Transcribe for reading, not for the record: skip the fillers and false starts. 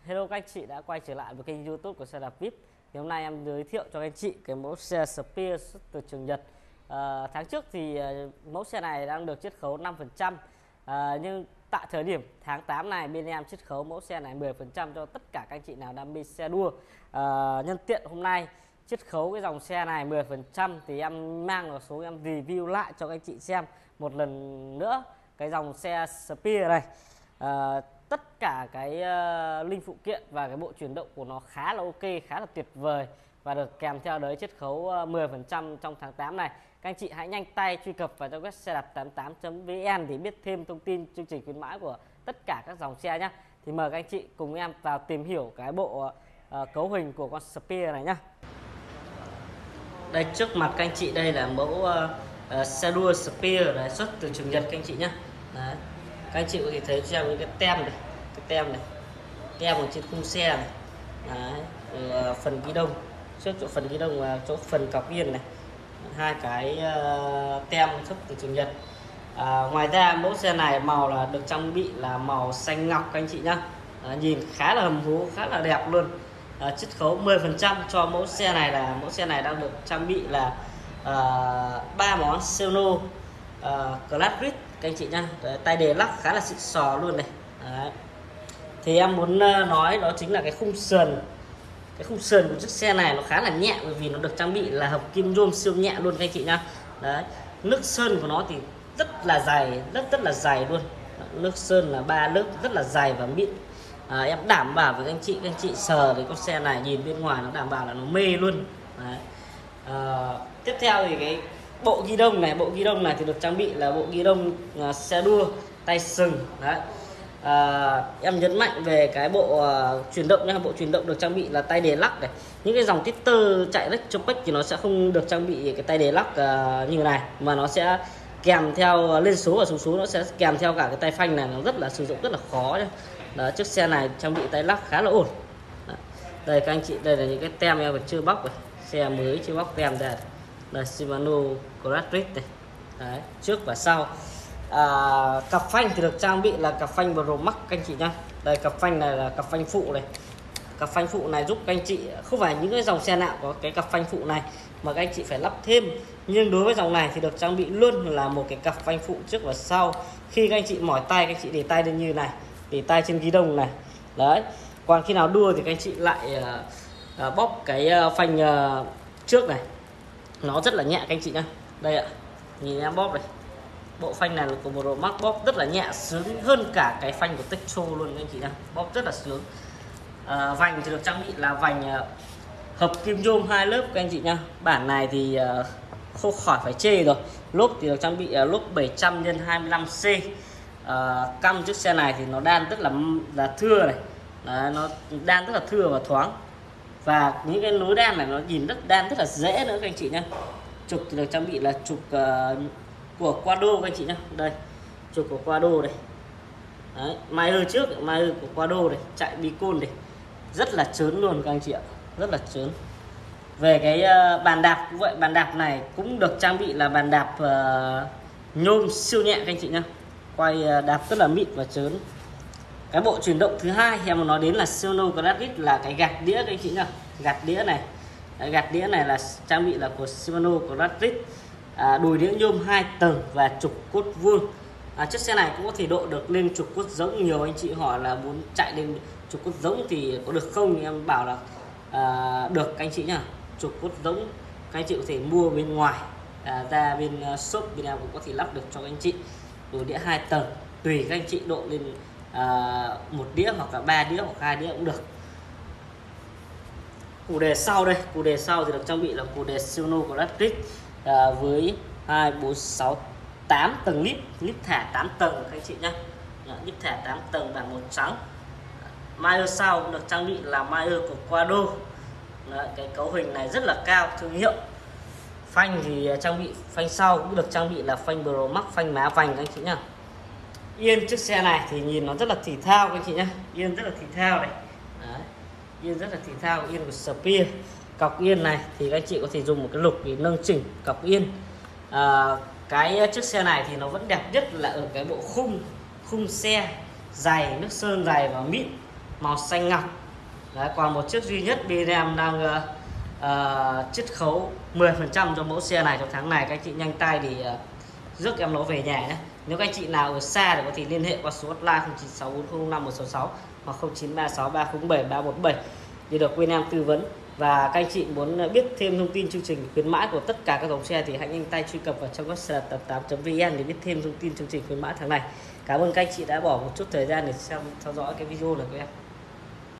Hello các anh chị đã quay trở lại với kênh YouTube của xe đạp VIP. Thì hôm nay em giới thiệu cho các anh chị cái mẫu xe Spear xuất từ trường Nhật. Tháng trước thì mẫu xe này đang được chiết khấu 5%, nhưng tại thời điểm tháng 8 này bên em chiết khấu mẫu xe này 10% cho tất cả các anh chị nào đam mê xe đua. Nhân tiện hôm nay chiết khấu cái dòng xe này 10% thì em mang vào số em review lại cho các anh chị xem một lần nữa cái dòng xe Spear này. Tất cả cái linh phụ kiện và cái bộ chuyển động của nó khá là ok, khá là tuyệt vời và được kèm theo đấy chiết khấu 10% trong tháng 8 này. Các anh chị hãy nhanh tay truy cập vào trang web xe đạp 88.vn để biết thêm thông tin chương trình khuyến mãi của tất cả các dòng xe nhé. Thì mời các anh chị cùng em vào tìm hiểu cái bộ cấu hình của con Spear này nhé. Đây trước mặt các anh chị đây là mẫu xe đua Spear này, xuất từ trường Nhật các anh chị nhé. Đấy. Các anh chị có thể thấy cho em những cái tem này, tem ở trên khung xe này. Đấy. Phần ghi đông, trước chỗ phần ghi đông và chỗ phần cọc yên này, hai cái tem xuất từ trường Nhật. Ngoài ra mẫu xe này màu là được trang bị là màu xanh ngọc các anh chị nhá. Nhìn khá là hầm hố, khá là đẹp luôn. Chiết khấu 10% cho mẫu xe này, là mẫu xe này đang được trang bị là 3 món Sono Class Grid các anh chị nhá. Đấy, tay đề lắc khá là xịn sò luôn này. Đấy. Thì em muốn nói đó chính là cái khung sườn của chiếc xe này nó khá là nhẹ, bởi vì nó được trang bị là hợp kim nhôm siêu nhẹ luôn các anh chị nhá. Đấy, nước sơn của nó thì rất là dày, rất là dày luôn. Nước sơn là 3 lớp rất là dày và mịn. Em đảm bảo với các anh chị sờ thì con xe này nhìn bên ngoài nó đảm bảo là nó mê luôn. Đấy. Tiếp theo thì cái bộ ghi đông này thì được trang bị là bộ ghi đông xe đua tay sừng. Đấy. Em nhấn mạnh về cái bộ chuyển động nha. Bộ chuyển động được trang bị là tay đề lắc này. Những cái dòng titer chạy retropec thì nó sẽ không được trang bị cái tay đề lắc như này, mà nó sẽ kèm theo lên số và xuống số, nó sẽ kèm theo cả cái tay phanh này, nó rất là sử dụng rất là khó nhé. Đó, chiếc xe này trang bị tay lắc khá là ổn. Đó. Đây các anh chị, đây là những cái tem em còn chưa bóc này, xe mới chưa bóc tem ra. Đây Shimano Class Grid này. Đấy, trước và sau. Cặp phanh thì được trang bị là cặp phanh Pro Max các anh chị nhá. Đây cặp phanh này là cặp phanh phụ này. Cặp phanh phụ này giúp các anh chị, không phải những cái dòng xe nào có cái cặp phanh phụ này mà các anh chị phải lắp thêm, nhưng đối với dòng này thì được trang bị luôn là một cái cặp phanh phụ trước và sau. Khi các anh chị mỏi tay, các anh chị để tay lên như này, để tay trên ghi đông này. Đấy. Còn khi nào đua thì các anh chị lại bóp cái phanh trước này, nó rất là nhẹ các anh chị nhá. Đây ạ, nhìn em bóp này, bộ phanh này là của Pro Max, bóp rất là nhẹ, sướng hơn cả cái phanh của Techo luôn các anh chị nhá, bóp rất là sướng. Vành thì được trang bị là vành hợp kim nhôm 2 lớp các anh chị nhá. Bản này thì không khỏi phải chê rồi. Lốp thì được trang bị lốp 700 x 25C. Căm chiếc xe này thì nó đan rất là thưa này. Đấy, nó đan rất là thưa và thoáng, và những cái nối đan này nó nhìn đan rất là dễ nữa các anh chị nhá. Trục thì được trang bị là trục của Quado các anh chị nhá. Đây, trục của Quado đây. Đấy, Mayer trước, Mayer của Quado này, chạy Bicol này. Rất là trớn luôn các anh chị ạ, rất là trớn. Về cái bàn đạp cũng vậy, bàn đạp này cũng được trang bị là bàn đạp nhôm siêu nhẹ các anh chị nhá. Quay đạp rất là mịn và trớn. Cái bộ chuyển động thứ hai em muốn nói đến là Shimano Class Grid là cái gạt đĩa các anh chị nhá. Gạt đĩa này. Đấy, gạt đĩa này là trang bị là của Shimano Class Grid. Đùi đĩa nhôm 2 tầng và trục cốt vuông. Chiếc xe này cũng có thể độ được lên trục cốt giống. Nhiều anh chị hỏi là muốn chạy lên trục cốt giống thì có được không, thì em bảo là được các anh chị nhá. Trục cốt giống các anh chị có thể mua bên ngoài, ra bên shop bên em cũng có thể lắp được cho các anh chị. Đùi đĩa 2 tầng, tùy các anh chị độ lên 1 đĩa hoặc là 3 đĩa hoặc 2 đĩa cũng được. Củ đề sau đây, củ đề sau thì được trang bị là củ đề Shimano Class Grid với 2, 4, 6, 8 tầng lip thả 8 tầng các anh chị nhá. Lip thả 8 tầng bản màu trắng. Mayer sau cũng được trang bị là Mayer của Quado. Đấy, cái cấu hình này rất là cao, thương hiệu. Phanh thì trang bị phanh sau cũng được trang bị là phanh Pro Max, phanh má vành các anh chị nhá. Yên chiếc xe này thì nhìn nó rất là thể thao các anh chị nhá. Yên rất là thể thao này. Đấy. Yên rất là thể thao, yên của Spear. Cọc yên này thì các anh chị có thể dùng một cái lục để nâng chỉnh cọc yên. Cái chiếc xe này thì nó vẫn đẹp nhất là ở cái bộ khung xe dày, nước sơn dày và mịn. màu xanh ngọc. Đấy, còn một chiếc duy nhất bên em đang chiết khấu 10% cho mẫu xe này trong tháng này. Các anh chị nhanh tay thì rước em nó về nhà nhé. Nếu các anh chị nào ở xa thì có thể liên hệ qua số hotline 0964051166 hoặc 0936307317 để được bên em tư vấn. Và các anh chị muốn biết thêm thông tin chương trình khuyến mãi của tất cả các dòng xe thì hãy nhanh tay truy cập vào trang website 88.vn để biết thêm thông tin chương trình khuyến mãi tháng này. Cảm ơn các anh chị đã bỏ một chút thời gian để theo dõi cái video này của em.